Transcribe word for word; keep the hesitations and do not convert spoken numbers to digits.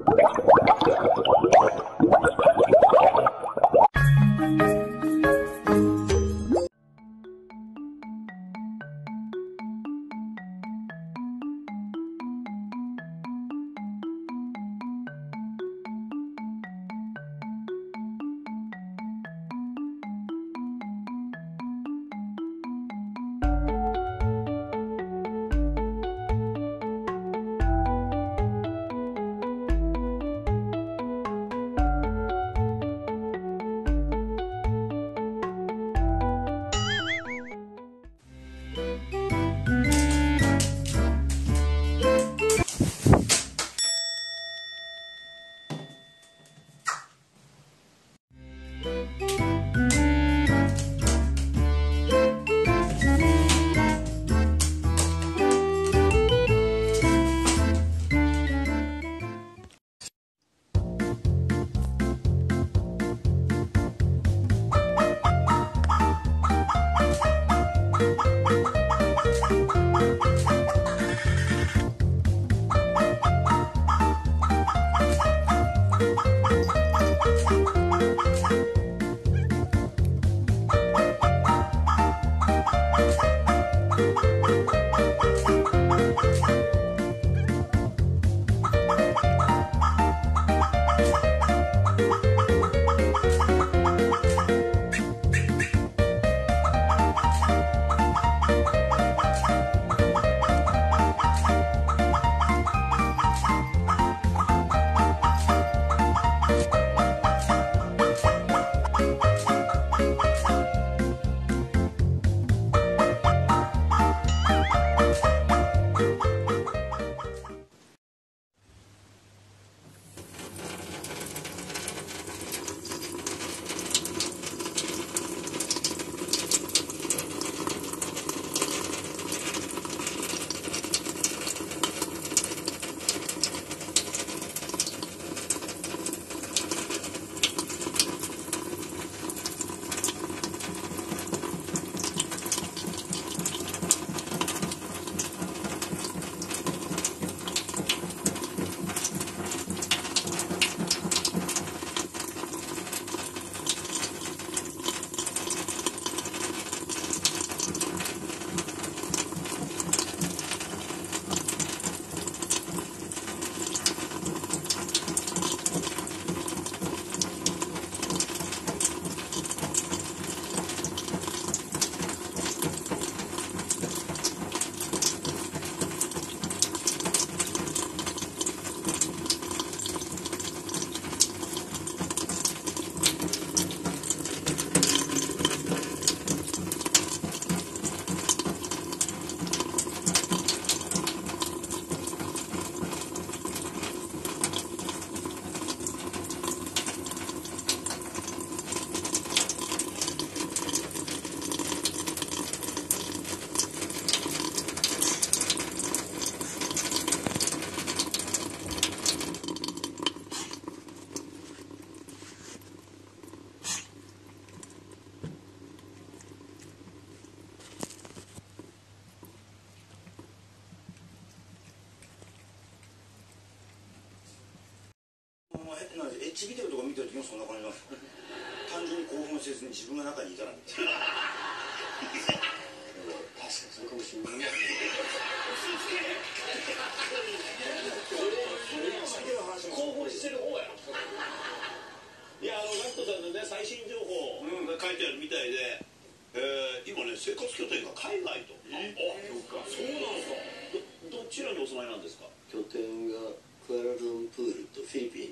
エッチビデオとか見てる時もそんな感じなんですか？単純に興奮せずに自分が中にいたらみたいな。確かにそれかもしれない。 興奮してる方や。いや、あのガットさんのね最新情報が書いてあるみたいで、えー、今ね生活拠点が海外と。えー、あ、そうなんですか。どどちらにお住まいなんですか？ 拠点がクアラルンプールとフィリピン